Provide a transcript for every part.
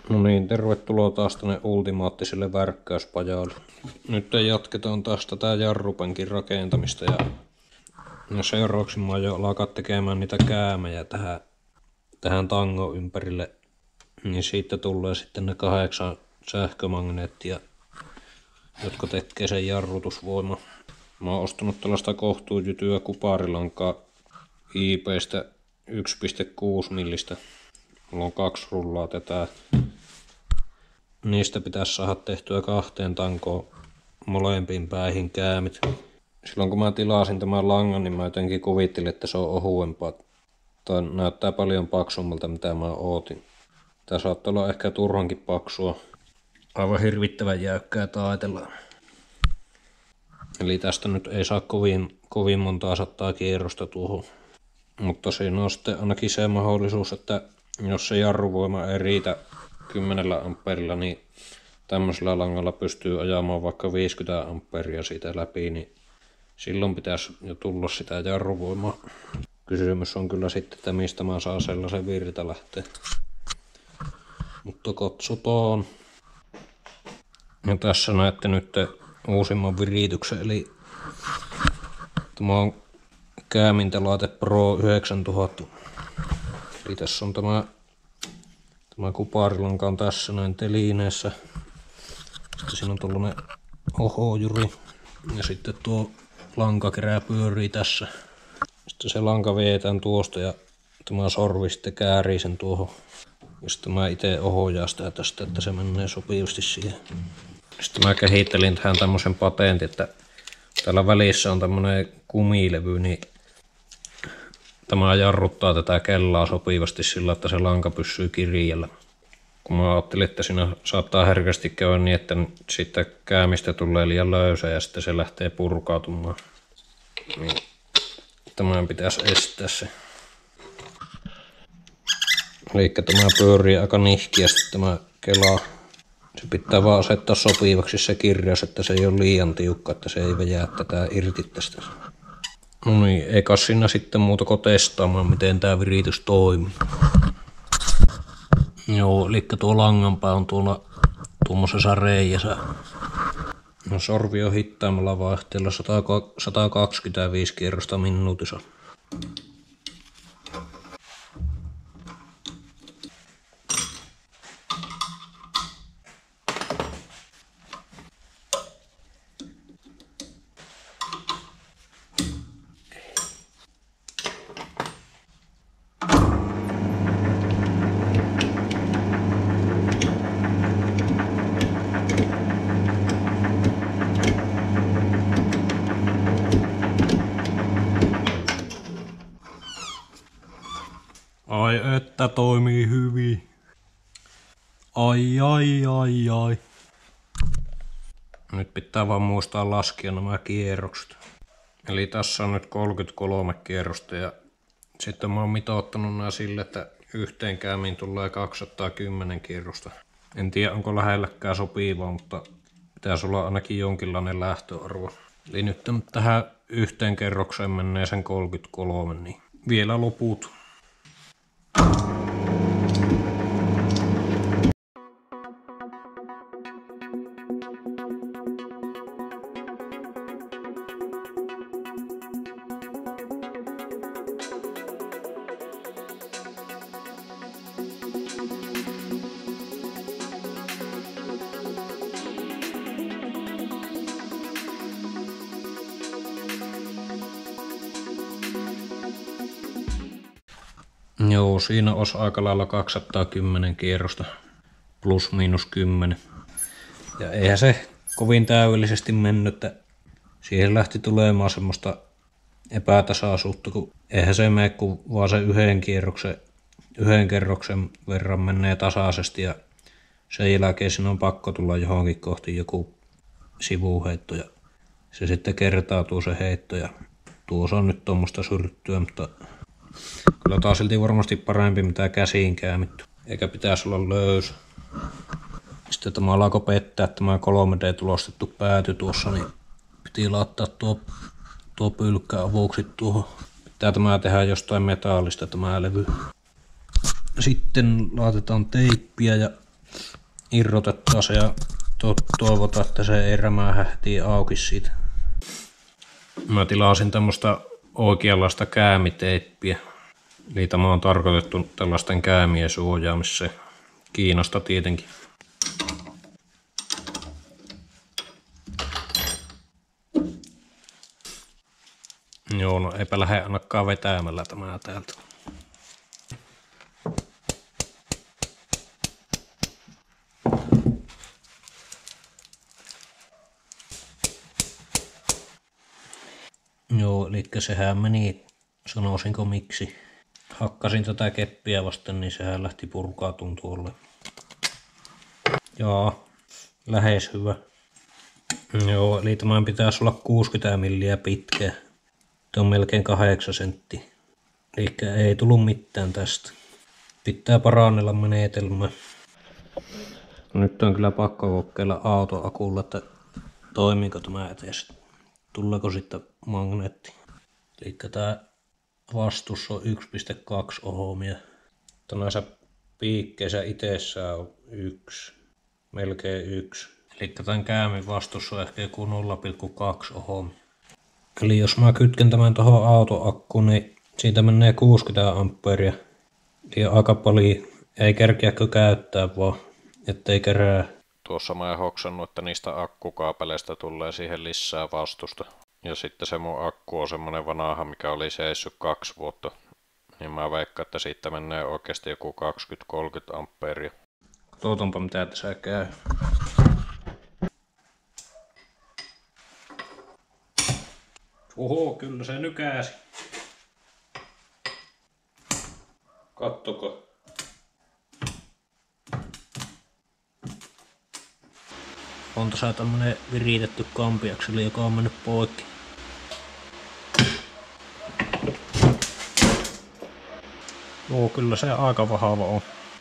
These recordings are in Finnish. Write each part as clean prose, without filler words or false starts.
No niin, tervetuloa taas tänne ultimaattiselle värkkäyspajalle. Nyt jatketaan taas tätä jarrupenkin rakentamista ja seuraavaksi mä jo alkaa tekemään niitä käämejä tähän tangon ympärille. Niin siitä tulee sitten ne 8 sähkömagneettia, jotka tekee sen jarrutusvoima. Mä oon ostanut tällaista kohtuujytyä kuparilankaa IP:stä 1,6 millistä. Mulla on 2 rullaa tätä. Niistä pitäisi saada tehtyä 2 tankoon molempiin päihin käämit. Silloin kun mä tilasin tämän langan, niin mä jotenkin kuvittelin, että se on ohuempaa. Tämä näyttää paljon paksummalta, mitä mä ootin. Tää saattaa olla ehkä turhankin paksua. Aivan hirvittävän jäykkää taitellaan. Eli tästä nyt ei saa kovin montaa sattaa kierrosta tuohon. Mutta siinä on sitten ainakin se mahdollisuus, että jos se jarruvoima ei riitä 10 amperilla, niin tämmöisellä langalla pystyy ajamaan vaikka 50 amperia siitä läpi, niin silloin pitäisi jo tulla sitä jarruvoimaa. Kysymys on kyllä sitten, että mistä mä saan sellaisen virta lähteä. Mutta katsotaan. Ja tässä näette nyt uusimman virityksen, eli tämä on käämintelaite Pro 9000. Eli tässä on tämä kuparilanka on tässä näin telineessä. Sitten siinä on tuollainen ohojuri. Ja sitten tuo lankakerä pyörii tässä. Sitten se lanka vietään tuosta ja tämä sorvi sitten käärii sen tuohon. Ja sitten mä itse ohojaan sitä tästä, että se menee sopivasti siihen. Sitten mä kehittelin tähän tämmösen patentin, että täällä välissä on tämmönen kumilevy, niin tämä jarruttaa tätä kellaa sopivasti sillä, että se lanka pysyy kirjalla. Kun mä ajattelin, että siinä saattaa herkästi käydä niin, että sitten käämistä tulee liian löysä ja sitten se lähtee purkautumaan. Niin tämän pitäisi estää se. Eli tämä pyörii aika nihkiästi tämä kela. Se pitää vaan asettaa sopivaksi se kirjaus, että se ei ole liian tiukka, että se ei vejää tätä irti tästä. No niin, eikä siinä sitten muuta kuin testaamaan, miten tämä viritys toimii. Joo, eli tuo langanpää on tuolla tuommoisessa reijässä. No, sorvi on hittaimmalla vaihteella 125 kierrosta minuutissa. Ai että toimii hyvin. Ai. Nyt pitää vaan muistaa laskea nämä kierrokset. Eli tässä on nyt 33 kierrosta ja sitten mä oon mitoittanut nämä sille, että yhteen käämiin tulee 210 kierrosta. En tiedä onko lähelläkään sopivaa, mutta pitäisi olla ainakin jonkinlainen lähtöarvo. Eli nyt tähän yhteen kerrokseen menee sen 33, niin vielä loput. Joo, siinä olisi aika lailla 210 kierrosta plus miinus 10. Ja eihän se kovin täydellisesti mennyt, että siihen lähti tulemaan semmoista epätasaisuutta, kun eihän se mene, kun vaan se yhden kerroksen verran menee tasaisesti ja sen jälkeen siinä on pakko tulla johonkin kohti joku sivuheitto ja se sitten kertautuu se heitto ja tuossa on nyt tuommoista syrttyä, mutta kyllä tää on silti varmasti parempi mitä käsiin käämitty, eikä pitäisi olla löysä. Sitten tämä alkoi pettää tämä 3D-tulostettu pääty tuossa, niin piti laittaa tuo pylkkä avuksi tuohon. Pitää tämä tehdä jostain metallista tämä levy. Sitten laitetaan teippiä ja irrotettaisiin ja toivotaan, että se ei rämähä heti auki siitä. Mä tilasin tämmöstä oikeanlaista käämiteippiä. Eli tämä on tarkoitettu tällaisten käämien suojaamiseen. Kiinasta tietenkin. Joo, no eipä lähde ainakaan vetämällä tämä täältä. Joo, eli sehän meni, sanoisinko miksi. Hakkasin tätä keppiä vasten, niin sehän lähti purkautumaan tuolle. Joo, lähes hyvä. Joo, eli tämän pitäisi olla 60 milliä pitkä. Tämä on melkein 8 senttiä. Eli ei tullut mitään tästä. Pitää parannella menetelmää. Nyt on kyllä pakko kokeilla autoakulla, että toimiiko tämä etes. Tuleeko sitten magneetti. Eli tämä vastus on 1,2 ohmia. Näissä piikkeissä itsessään on 1, melkein 1. Eli tämän käämin vastus on ehkä joku 0,2 ohmia. Eli jos mä kytken tämän tuohon autoakkuun, niin siitä menee 60 ampeeria. Eli aika paljon ei kerkeäkö käyttää vaan, ettei kerää. Tuossa mä en hoksannut, että niistä akkukaapeleista tulee siihen lisää vastusta. Ja sitten se mun akku on semmonen vanha, mikä oli seissyt 2 vuotta. Niin mä veikkaan, että siitä menee oikeasti joku 20-30 ampeeria. Katsotaanpa mitä tässä käy. Oho, kyllä se nykäsi. Kattoko. On tässä tämmönen viritetty kampiakseli, joka on mennyt poikki. Joo, kyllä se aika vahva on.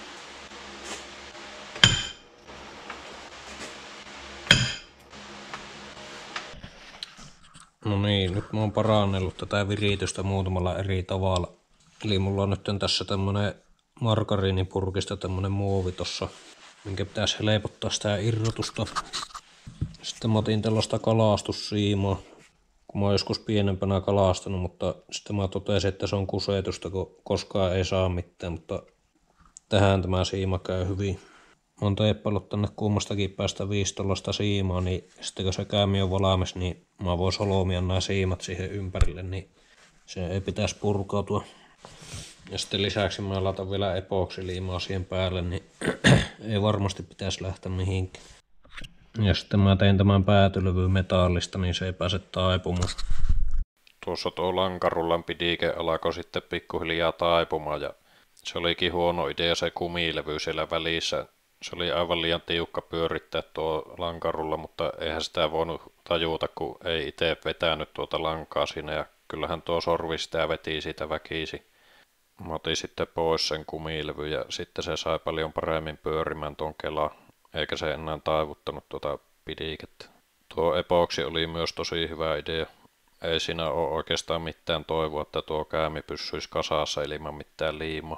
No niin, nyt mä oon parannellut tätä viritystä muutamalla eri tavalla. Eli mulla on nyt tässä tämmönen margariinipurkista tämmönen muovi tossa, minkä pitäisi helpottaa sitä irrotusta. Sitten mä otin tällaista kalastussiimaa, kun mä oon joskus pienempänä kalastanut, mutta sitten mä totesin, että se on kusetusta, kun koskaan ei saa mitään, mutta tähän tämä siima käy hyvin. Mä oon teippaillut tänne kummastakin päästä 5 tollaista siimaa, niin sitten kun se käämi on valmis, niin mä voin solomia nämä siimat siihen ympärille, niin se ei pitäisi purkautua. Ja sitten lisäksi mä laitan vielä epoksiliimaa siihen päälle, niin ei varmasti pitäisi lähteä mihinkään. Ja sitten mä tein tämän päätylevyn metallista, niin se ei pääse taipumaan. Tuossa tuo lankarullan pidike alkoi sitten pikkuhiljaa taipumaan ja se olikin huono idea se kumilevy siellä välissä. Se oli aivan liian tiukka pyörittää tuo lankarulla, mutta eihän sitä voinut tajuta, kun ei itse vetänyt tuota lankaa siinä ja kyllähän tuo sorvi sitä veti siitä väkisi. Mä otin sitten pois sen kumilevy ja sitten se sai paljon paremmin pyörimään tuon kelaan, eikä se enää taivuttanut tuota pidikettä. Tuo epoksi oli myös tosi hyvä idea. Ei siinä ole oikeastaan mitään toivoa, että tuo käämi pysyisi kasassa ilman mitään liimaa.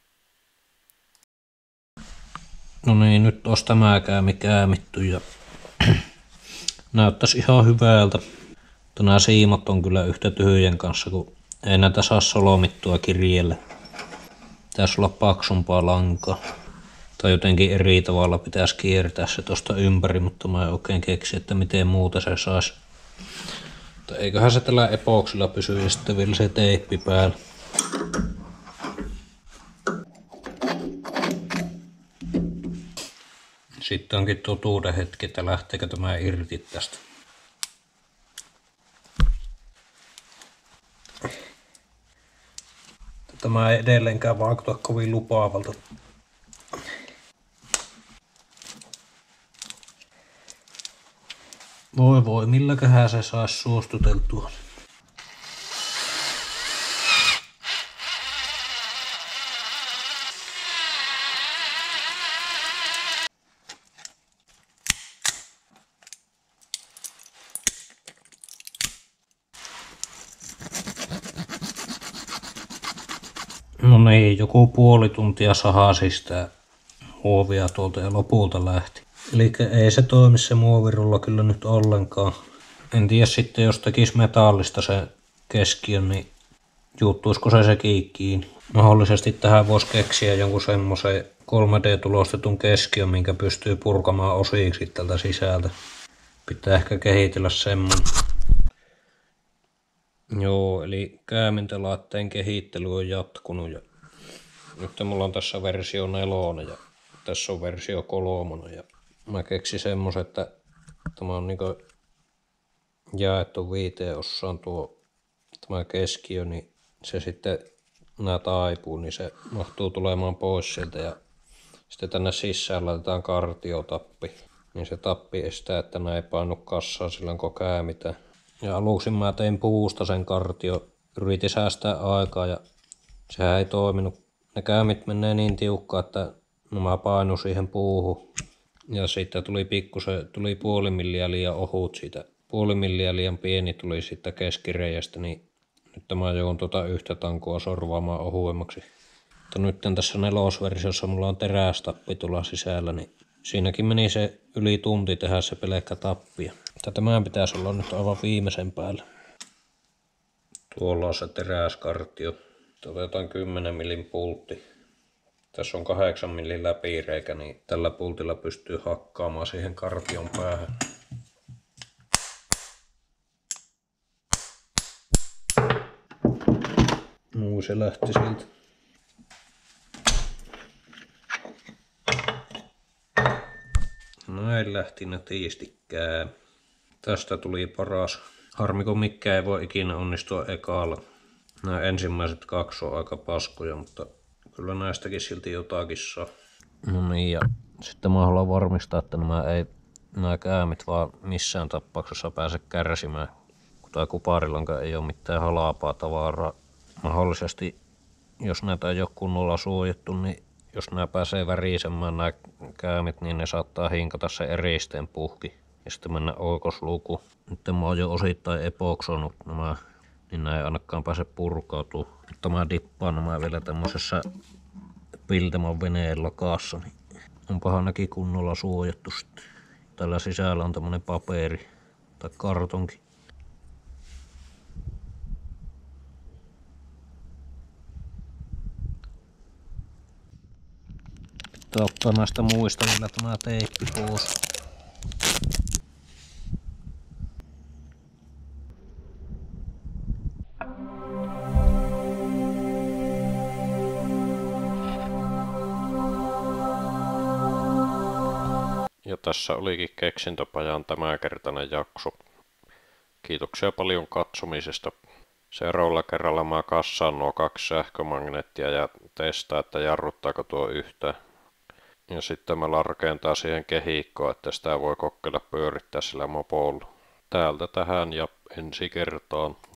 No niin, nyt olisi tämä käämi käämitty ja näyttäisi ihan hyvältä. Nämä siimat on kyllä yhtä tyhjän kanssa, kun ei näitä saa solomittua kirjeelle. Pitäisi olla paksumpaa lankaa. Tai jotenkin eri tavalla pitäisi kiertää se tuosta ympäri, mutta mä en oikein keksi, että miten muuta se saisi. Mutta eiköhän se tällä epoksilla pysy ja sitten vielä se teippi päällä. Sitten onkin totuuden hetki, että lähteekö tämä irti tästä. Tämä ei edelleenkään vaikuta kovin lupaavalta. Voi, milläköhän se saisi suostuteltua. No niin, joku puoli tuntia sahasi sitä muovia tuolta ja lopulta lähti. Eli ei se toimi se muovirulla kyllä nyt ollenkaan. En tiedä sitten, jos tekisi metallista se keskiön, niin juuttuisiko se kiinni. Mahdollisesti tähän voisi keksiä jonkun semmoisen 3D-tulostetun keskiön, minkä pystyy purkamaan osiksi tältä sisältä. Pitää ehkä kehitellä semmoinen. Joo, eli käämintälaitteen kehittely on jatkunut ja nyt mulla on tässä versio 4 ja tässä on versio 3 ja mä keksin semmoisen, että tämä on niinku jaettu 5 osaan tämä keskiö, niin se sitten nää taipuu, niin se mahtuu tulemaan pois sieltä ja sitten tänne sisään laitetaan kartiotappi, niin se tappi estää, että nää ei painu kassaan silloin kun käämitään. Ja aluksi mä tein puusta sen kartio, yritin säästää aikaa ja sehän ei toiminut. Ne käämit menee niin tiukkaan, että mä painu siihen puuhun. Ja siitä tuli puoli milliä liian ohut siitä. Puoli milliä liian pieni tuli siitä keskireiästä, niin nyt mä joudun yhtä tankua sorvaamaan ohuemmaksi. Mutta nyt tässä 4-versiossa mulla on terästappi tulla sisällä, niin siinäkin meni se yli tunti tehdä se pelkkä tappi. Tämän pitäisi olla nyt aivan viimeisen päällä. Tuolla on se teräskartio. Otetaan 10 millin pultti. Tässä on 8 millin läpireikä, niin tällä pultilla pystyy hakkaamaan siihen kartion päähän. Se lähti siltä. Näin lähti nätistikään. Tästä tuli paras. Harmi kun mikään ei voi ikinä onnistua ekalla. Nämä ensimmäiset 2 on aika paskoja, mutta kyllä näistäkin silti jotakin saa. No niin, ja sitten mä haluan varmistaa, että nämä käämit vaan missään tapauksessa pääse kärsimään. Kun tää kuparilanka ei ole mitään halapaa tavaraa. Mahdollisesti, jos näitä ei ole kunnolla suojattu, niin jos nämä pääsee värisemään nämä käämit, niin ne saattaa hinkata se eristeen puhki ja sitten mennä oikoslukuun. Nyt mä oon jo osittain epoksonut nämä, niin nämä ei ainakaan pääse purkautumaan. Mutta mä dippaan nämä vielä tämmöisessä Piltemon veneen lakassa, niin onpahan näkin kunnolla suojattu sitten. Tällä sisällä on tämmönen paperi tai kartonki. Pitää ottaa näistä muista vielä tämä teippi pois. Ja tässä olikin Keksintöpajan tämänkertainen jakso. Kiitoksia paljon katsomisesta. Seuraavalla kerralla mä kassaan nuo 2 sähkömagneettia ja testaan, että jarruttaako tuo yhtään. Ja sitten mä rakentaa siihen kehikkoon, että sitä voi kokeilla pyörittää sillä mopolla. Täältä tähän ja ensi kertaan.